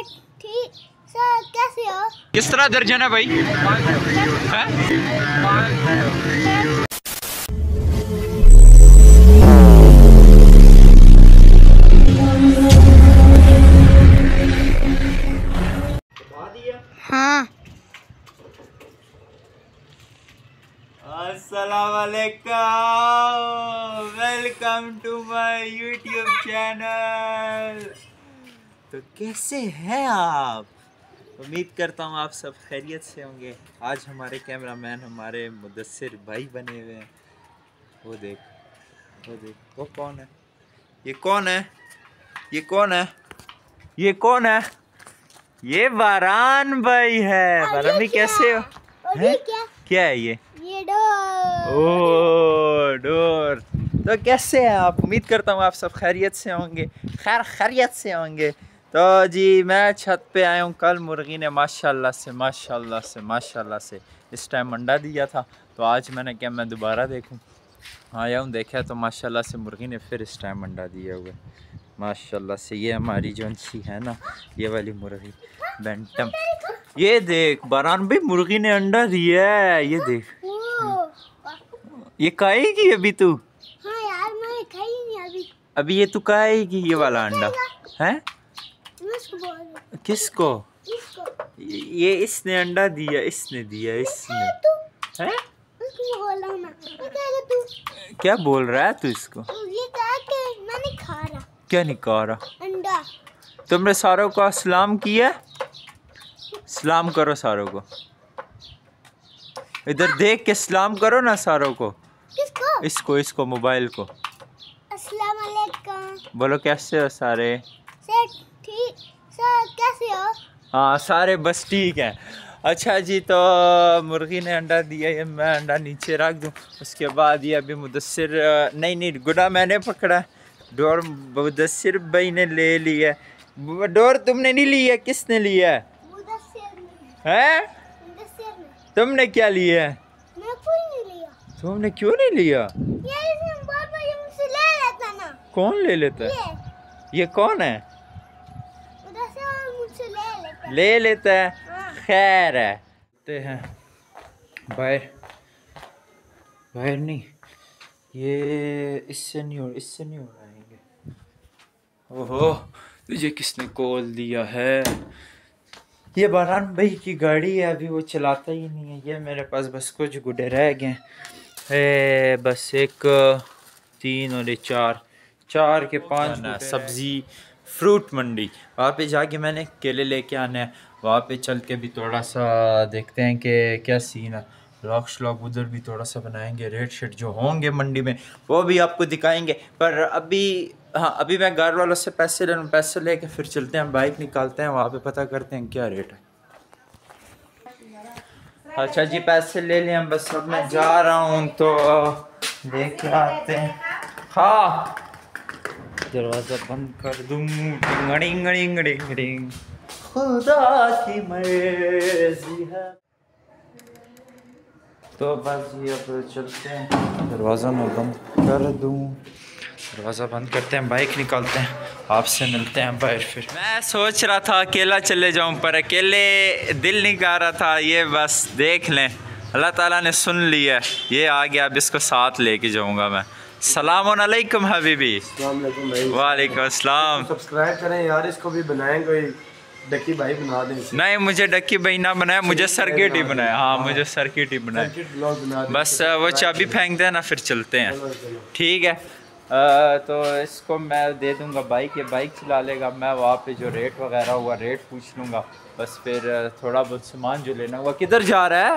ठीक सर, कैसे हो? किस तरह दर्जन है भाई? हाँ। अस्सलामुअलैकुम, welcome to my YouTube channel. तो कैसे हैं आप? उम्मीद करता हूँ आप सब खैरियत से होंगे। आज हमारे कैमरामैन हमारे मुदस्सिर भाई बने हुए हैं। वो देख वो कौन है? ये कौन है? ये कौन है? ये कौन है? ये बारान भाई है। बारान भाई कैसे हो? क्या है ये डोर। ओह डोर। तो कैसे हैं आप? उम्मीद करता हूँ आप सब खैरियत से होंगे, खैरियत से होंगे। तो जी मैं छत पे आया हूँ। कल मुर्गी ने माशाल्लाह से इस टाइम अंडा दिया था, तो आज मैंने क्या मैं दोबारा देखूँ आया हूँ, देखा तो माशाल्लाह से मुर्गी ने फिर इस टाइम अंडा दिया हुआ है माशाल्लाह से। ये हमारी जो सी है ना, ये वाली मुर्गी बैंटम। ये देख बारान भाई, मुर्गी ने अंडा दिया है। ये देख, ये खाएगी अभी तू? हाँ यार, मैं खाई नहीं अभी ये तू खाएगी ये वाला अंडा है? किसको? ये इसने अंडा दिया, इसने दिया, इसने है? क्या बोल रहा है तू इसको? ये कहा कि मैं नहीं खा रहा। क्या नहीं खा रहा? अंडा। तुमने सारों को सलाम किया? सलाम करो सारों को, इधर देख के सलाम करो ना सारों को। किसको? इसको मोबाइल को। अस्सलाम वालेकुम। बोलो कैसे हो सारे? सर ठीक सर, कैसे हो? हाँ सारे बस ठीक है। अच्छा जी, तो मुर्गी ने अंडा दिया, ये मैं अंडा नीचे रख दूँ। उसके बाद ये अभी मुदस्सिर नहीं गुड़ा मैंने पकड़ा, डोर मुदस्सिर भाई ने ले लिया। डोर तुमने नहीं लिया, किसने लिया है? तुमने क्या लिया है? मैं कोई नहीं लिया। तुमने क्यों नहीं लिया? ये मुझसे ले लेता ना। कौन ले लेता है? ये कौन है? मुझसे ले लेता है। हाँ। खैर है ते हैं बाहर नहीं, ये इससे नहीं हो रहेंगे। ओहो, तुझे किसने कॉल दिया है? ये बारान भाई की गाड़ी है, अभी वो चलाता ही नहीं है। ये मेरे पास बस कुछ गुड्डे रह गए, बस एक 3 और 4 के 5 सब्जी फ्रूट मंडी। वहाँ पे जाके मैंने केले लेके आने हैं। वहाँ पे चल के भी थोड़ा सा देखते हैं कि क्या सीन है। व्लॉग श्लॉग उधर भी थोड़ा सा बनाएंगे, रेट शेट जो होंगे मंडी में वो भी आपको दिखाएंगे। पर अभी अभी मैं घर वालों से पैसे ले लूँ, पैसे लेके फिर चलते हैं, बाइक निकालते हैं, वहाँ पे पता करते हैं क्या रेट है। अच्छा जी, पैसे ले लिए हम, बस अब मैं जा रहा हूँ तो लेके आते हैं। हाँ दरवाज़ा बंद कर दूँ। खुदा की मर्जी है। तो बस ये अब चलते हैं, दरवाज़ा मैं बंद कर दूँ, दरवाज़ा बंद करते हैं, बाइक निकालते हैं, आपसे मिलते हैं बाहर। फिर मैं सोच रहा था अकेला चले जाऊं, पर अकेले दिल नहीं कर रहा था। ये बस देख लें, अल्लाह ताला ने सुन लिया, ये आ गया, अब इसको साथ लेके जाऊंगा मैं। सलाम अलैकुम हबीबी। वालेकुम अस्सलाम। सब्सक्राइब करें यार, इसको भी बनाएं, कोई डक्की भाई बना दें। नहीं, मुझे डक्की भाई ना बनाया, मुझे सर्किट ही बनाया। हाँ मुझे सर्किट ही बनाया। बस वो चाबी फेंक देना, फिर चलते हैं। ठीक है, तो इसको मैं दे दूंगा बाइक, ये बाइक चला लेगा। मैं वहाँ पे जो रेट वगैरह हुआ रेट पूछ लूँगा, बस फिर थोड़ा बहुत सामान जो लेना हुआ। किधर जा रहा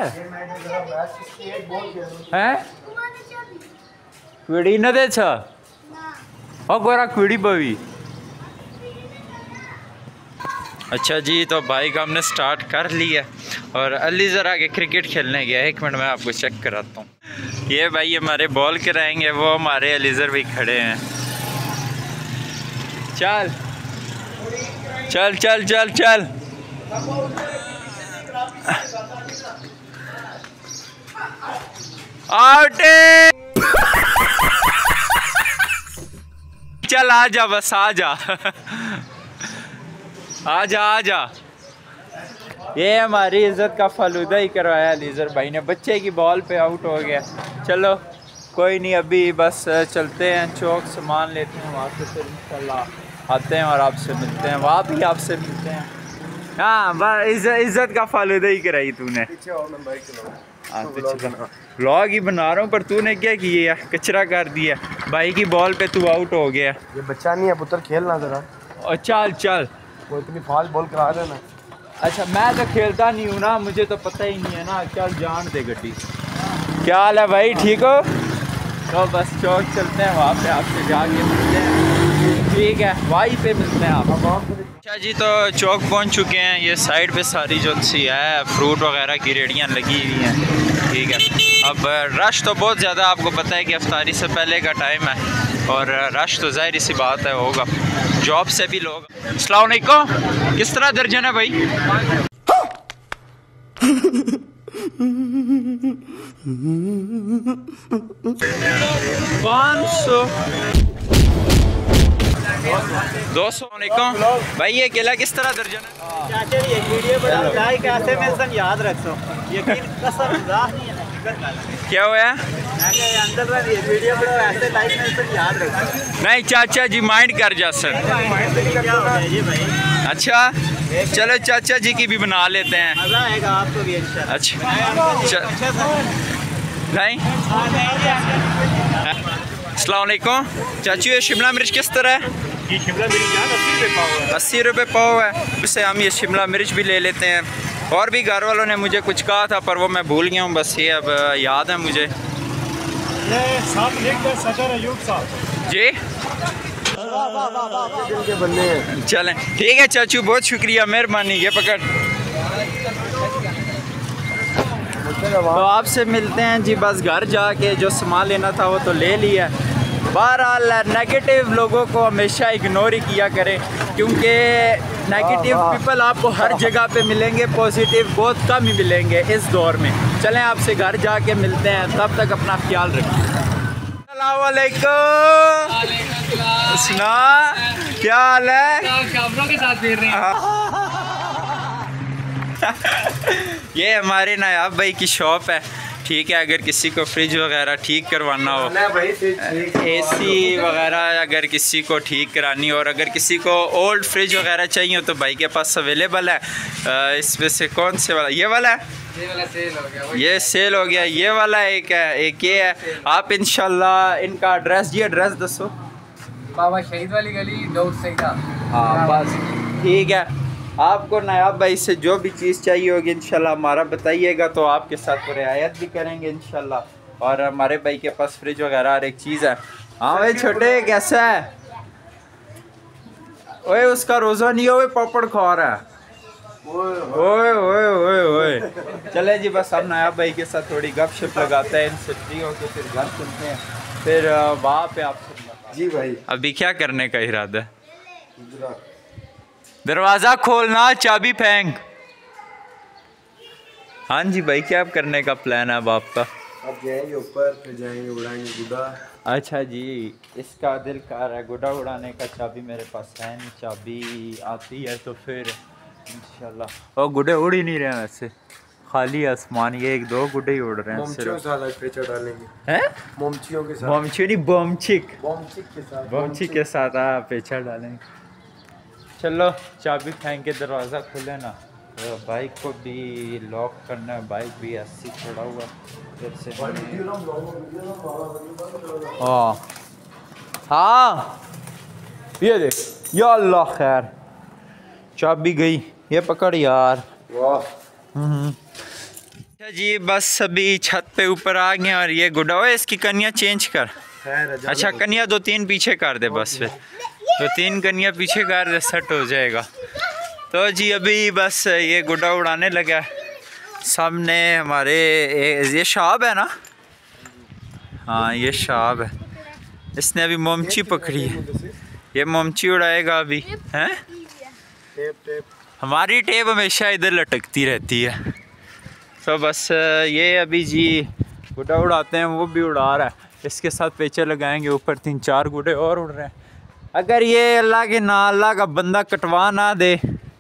है? क्वीड़ी न दे छा और गोरा क्वीड़ी बवी। अच्छा जी, तो बाइक हमने स्टार्ट कर लिया और अली ज़रा के क्रिकेट खेलने गया। 1 मिनट में आपको चेक कराता हूँ। ये भाई हमारे बॉल कराएंगे, वो हमारे अलीज़र भी खड़े हैं। चल चल चल चल चल आउट। चल आ जा, बस आ जा। आजा आजा। ये हमारी इज्जत का फालूदा ही करवाया लीजर भाई ने, बच्चे की बॉल पे आउट हो गया। चलो कोई नहीं, अभी बस चलते हैं चौक, सामान लेते हैं वहाँ से, फिर इंशाल्लाह आते हैं और आपसे मिलते हैं, वहाँ भी आपसे मिलते हैं। हाँ बस इज्जत का फालूदा ही कराई तूने। हाँ तो चलो व्लॉग ही बना रहा हूँ, पर तूने क्या किया, कचरा कर दिया। भाई की बॉल पे तू आउट हो गया। ये बच्चा नहीं है पुत्र, खेलना जरा। और चल चल, वो इतनी फास्ट बॉल करा देना। अच्छा मैं तो खेलता नहीं हूँ ना, मुझे तो पता ही नहीं है ना। चल जान दे गड्डी। क्या हाल है भाई, ठीक हो? तो बस चौक चलते हैं, वहाँ पे आपसे जाके मिलते हैं। ठीक है, वहीं पे मिलते हैं आप। अच्छा जी, तो चौक पहुँच चुके हैं। ये साइड पे सारी जो सी है फ्रूट वगैरह की रेडियाँ लगी हुई हैं। ठीक है, अब रश तो बहुत ज़्यादा, आपको पता है कि इफ्तारी से पहले का टाइम है और रश तो ज़ाहिर सी बात है होगा, जॉब से भी लोग। अस्सलाम वालेकुम, किस तरह दर्जन है भाई? 500 200 भाई। ये केला किस तरह दर्जन है? ये वीडियो बड़ा लाइक ऐसे में सन याद रखो, यकीन कसम मजाक नहीं है। क्या हुआ? अंदर वाली ये वीडियो बड़ा ऐसे लाइक में सन याद रखो। नहीं चाचा जी माइंड कर जा सर। अच्छा चलो चाचा जी की भी बना लेते हैं, मजा आएगा आपको भी। अच्छा नहीं। अस्सलाम वालेकुम चाचू, ये शिमला मिर्च किस तरह है? ये शिमला मिर्च 80 रुपये पाव है। 80 रुपये पाव है। इससे हम ये शिमला मिर्च भी ले लेते हैं। और भी घर वालों ने मुझे कुछ कहा था पर वो मैं भूल गया हूँ, बस ये अब याद है मुझे। ये साहब लिखकर सदर अयूब साहब जी के बनने हैं। चलें ठीक है चाचू, बहुत शुक्रिया, मेहरबानी। ये पकड़। तो आपसे मिलते हैं जी, बस घर जाके जो सामान लेना था वो तो ले लिया। बहरहाल नेगेटिव लोगों को हमेशा इग्नोर ही किया करें, क्योंकि नेगेटिव पीपल आपको हर जगह पे मिलेंगे, पॉजिटिव बहुत कम ही मिलेंगे इस दौर में। चलें आपसे घर जाके मिलते हैं, तब तक अपना ख्याल रखें। अस्सलाम वालेकुम। सुना क्या हाल है? के साथ फिर रहे हैं। ये हमारे नायाब भाई की शॉप है। ठीक है, अगर किसी को फ्रिज वगैरह ठीक करवाना हो, एसी वगैरह अगर किसी को ठीक करानी हो, और अगर किसी को ओल्ड फ्रिज वगैरह चाहिए हो तो भाई के पास अवेलेबल है। इसमें से कौन से वाला? ये वाला है, ये वाला सेल हो गया। ये सेल हो गया। ये वाला एक है, एक ये है। आप इंशाल्लाह इनका एड्रेस, ये एड्रेस दसो। बाबा शहीद वाली गली दौड़ सईदा। हाँ बस ठीक है। आपको नायाब भाई से जो भी चीज़ चाहिए होगी इंशाल्लाह हमारा बताइएगा, तो आपके साथ वो रियायत भी करेंगे इंशाल्लाह। और हमारे भाई के पास फ्रिज वगैरह हर एक चीज़ है। हाँ भाई छोटे, कैसा है? ओए उसका रोज़ा नहीं हो, पापड़ खा रहा है। ओए ओए ओए ओए। चले जी, बस हम नायाब भाई के साथ थोड़ी गपशप लगाते हैं, इनसे फ्री होकर फिर घर चलते हैं, फिर वहाँ पे आपसे। जी भाई, अभी क्या करने का इरादा है? दरवाज़ा खोलना, चाबी फेंक। हाँ जी भाई, क्या करने का प्लान है अब आपका? अब जाएंगे ऊपर, फिर जाएंगे उड़ाएंगे गुड्डा। अच्छा जी, इसका दिल कर रहा है गुड्डा उड़ाने का। चाबी मेरे पास है नहीं, चाबी आती है तो फिर इंशाल्लाह। और गुड्डे उड़ ही नहीं रहे हैं वैसे, खाली आसमान, ये 1-2 गुड्डे ही उड़ रहे हैं सिर्फ। पेचा डालेंगे हैं? मोमचियों के साथ। बमची नहीं, बमचिक। बमचिक के साथ। बमचिक के साथ हाँ, पेचा डालेंगे। चलो चाबी फेंक के दरवाज़ा खोले ना। तो बाइक को भी लॉक करना है, बाइक भी ऐसी खड़ा हुआ फिर से। हाँ ये देख, या अल्लाह खैर, चाबी गई। ये पकड़ यार। अच्छा जी, बस अभी छत पे ऊपर आ गए और ये गुड्डा हुआ, इसकी कन्या चेंज कर। अच्छा कन्या 2-3 पीछे कर दे बस, फिर 2-3 कन्या पीछे कर दे, सेट हो जाएगा। तो जी अभी बस ये गुड्डा उड़ाने लगा। सामने हमारे ये शाब है ना? हाँ ये शाब है। इसने अभी मोमची पकड़ी है, ये मोमची उड़ाएगा अभी। हैं? हमारी टेप हमेशा इधर लटकती रहती है। तो बस ये अभी जी गुड्डा उड़ाते हैं, वो भी उड़ा रहा है। इसके साथ पेचे लगाएंगे, ऊपर 3-4 गुड्डे और उड़ रहे हैं। अगर ये अल्लाह के ना, अल्लाह का बंदा कटवा ना दे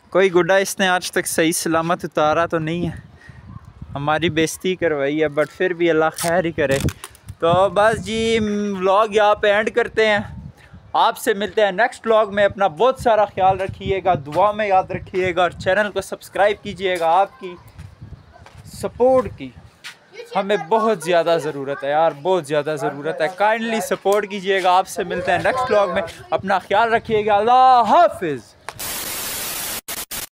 कोई गुड्डा इसने आज तक सही सलामत उतारा तो नहीं है, हमारी बेइज्जती करवाई है, बट फिर भी अल्लाह खैर ही करे। तो बस जी व्लॉग यहाँ पे एंड करते हैं, आपसे मिलते हैं नेक्स्ट व्लॉग में। अपना बहुत सारा ख्याल रखिएगा, दुआ में याद रखिएगा और चैनल को सब्सक्राइब कीजिएगा। आपकी सपोर्ट की हमें बहुत ज़्यादा ज़रूरत है यार, बहुत ज़्यादा ज़रूरत है। काइंडली सपोर्ट कीजिएगा। आपसे मिलते हैं नेक्स्ट व्लॉग में, अपना ख्याल रखिएगा। अल्लाह हाफिज़।